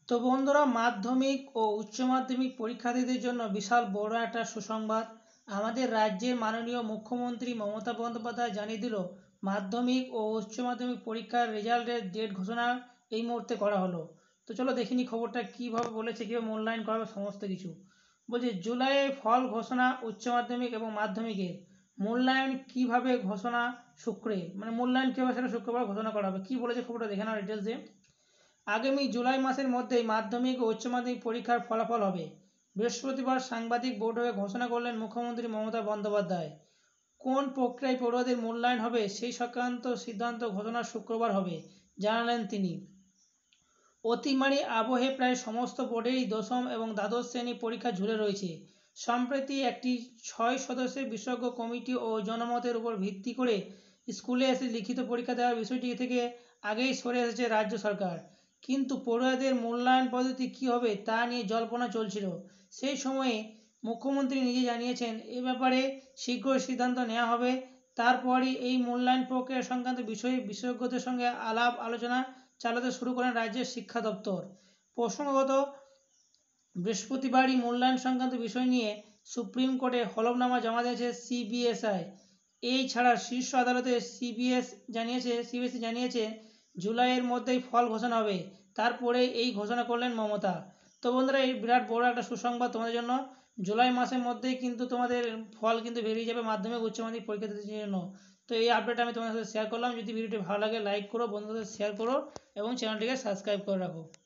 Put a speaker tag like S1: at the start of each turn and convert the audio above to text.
S1: তো বন্ধুরা, মাধ্যমিক ও উচ্চ মাধ্যমিক পরীক্ষার্থীদের জন্য বিশাল বড় একটা সুসংবাদ। আমাদের রাজ্যের মাননীয় মুখ্যমন্ত্রী মমতা বন্দ্যোপাধ্যায় জানিয়ে দিল মাধ্যমিক ও উচ্চ মাধ্যমিক পরীক্ষার রেজাল্টের ডেট ঘোষণা এই মুহূর্তে করা হলো। তো চলো দেখিনি খবরটা কীভাবে বলেছে, কীভাবে মূল্যায়ন করা হবে সমস্ত কিছু। বলছে জুলাইয়ে ফল ঘোষণা উচ্চ মাধ্যমিক এবং মাধ্যমিকের মূল্যায়ন কীভাবে ঘোষণা মূল্যায়ন কীভাবে সেটা শুক্রবার ঘোষণা করা হবে। কী বলেছে খবরটা দেখে নাও ডিটেলস দিয়ে। আগামী জুলাই মাসের মধ্যেই মাধ্যমিক ও উচ্চ মাধ্যমিক পরীক্ষার ফলাফল হবে। বৃহস্পতিবার সাংবাদিক বৈঠকে ঘোষণা করলেন মুখ্যমন্ত্রী মমতা বন্দ্যোপাধ্যায়। কোন প্রক্রিয়ায় পড়ুয়াদের মূল্যায়ন হবে সেই সংক্রান্ত সিদ্ধান্ত ঘোষণা শুক্রবার হবে, জানালেন তিনি। অতিমারি আবহে প্রায় সমস্ত বোর্ডেরই দশম এবং দ্বাদশ শ্রেণী পরীক্ষা ঝুলে রয়েছে। সম্প্রতি একটি 6 সদস্যের বিশেষজ্ঞ কমিটি ও জনমতের উপর ভিত্তি করে স্কুলে এসে লিখিত পরীক্ষা দেওয়ার বিষয়টি থেকে আগেই সরে এসেছে রাজ্য সরকার। কিন্তু পড়ুয়াদের মূল্যায়ন পদ্ধতি কী হবে তা নিয়ে জল্পনা চলছিল। সেই সময়ে মুখ্যমন্ত্রী নিজে জানিয়েছেন এ ব্যাপারে শীঘ্রই সিদ্ধান্ত নেওয়া হবে। তারপরই এই মূল্যায়ন প্রক্রিয়া সংক্রান্ত বিষয়ে বিশেষজ্ঞদের সঙ্গে আলাপ আলোচনা চালাতে শুরু করেন রাজ্যের শিক্ষা দপ্তর। প্রসঙ্গত, বৃহস্পতিবারই মূল্যায়ন সংক্রান্ত বিষয় নিয়ে সুপ্রিম কোর্টে হলফনামা জমা দিয়েছে সিবিএসই। এই ছাড়া শীর্ষ আদালতে সিবিএসই জানিয়েছে জুলাইয়ের মধ্যেই ফল ঘোষণা হবে। তারপরেই এই ঘোষণা করলেন মমতা। তো বন্ধুরা, এই বিরাট বড় একটা সুসংবাদ তোমাদের জন্য। জুলাই মাসের মধ্যেই কিন্তু তোমাদের ফল কিন্তু বেরিয়ে যাবে মাধ্যমিক উচ্চ মাধ্যমিক পরীক্ষার্থীদের জন্য। তো এই আপডেট আমি তোমাদের সাথে শেয়ার করলাম। যদি ভিডিওটি ভালো লাগে লাইক করো, বন্ধুদের শেয়ার করো এবং চ্যানেলটিকে সাবস্ক্রাইব করে রাখো।